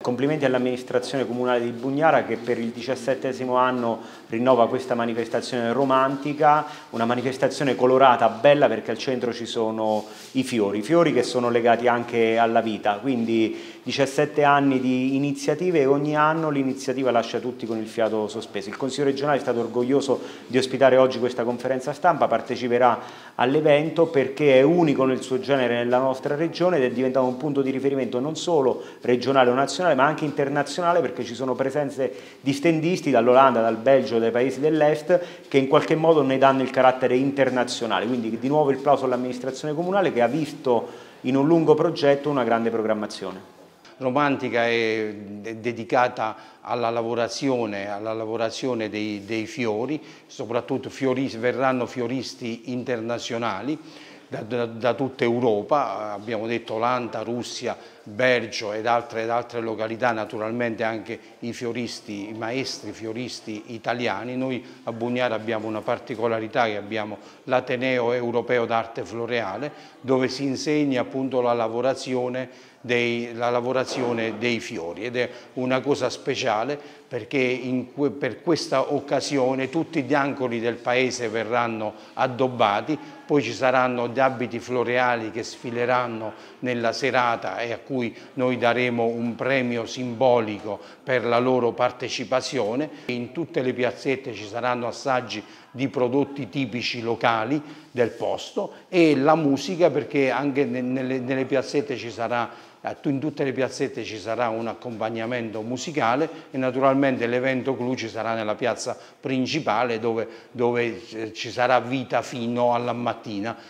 Complimenti all'amministrazione comunale di Bugnara che per il 17° anno rinnova questa manifestazione romantica, una manifestazione colorata, bella, perché al centro ci sono i fiori che sono legati anche alla vita, quindi 17 anni di iniziative e ogni anno l'iniziativa lascia tutti con il fiato sospeso. Il Consiglio regionale è stato orgoglioso di ospitare oggi questa conferenza stampa, parteciperà all'evento perché è unico nel suo genere nella nostra regione ed è diventato un punto di riferimento non solo regionale o nazionale ma anche internazionale, perché ci sono presenze di stendisti dall'Olanda, dal Belgio, dai paesi dell'est che in qualche modo ne danno il carattere internazionale. Quindi di nuovo il plauso all'amministrazione comunale che ha visto in un lungo progetto una grande programmazione. Romantica è dedicata alla lavorazione dei fiori, soprattutto verranno fioristi internazionali da tutta Europa, abbiamo detto Olanda, Russia, Belgio ed altre località, naturalmente anche i maestri fioristi italiani. Noi a Bugnara abbiamo una particolarità, che abbiamo l'Ateneo Europeo d'Arte Floreale, dove si insegna appunto la lavorazione dei fiori, ed è una cosa speciale perché per questa occasione tutti gli angoli del paese verranno addobbati, poi ci saranno gli abiti floreali che sfileranno nella serata e a cui noi daremo un premio simbolico per la loro partecipazione. In tutte le piazzette ci saranno assaggi di prodotti tipici locali del posto e la musica, perché anche nelle piazzette in tutte le piazzette ci sarà un accompagnamento musicale e naturalmente l'evento clou ci sarà nella piazza principale dove ci sarà vita fino alla mattina.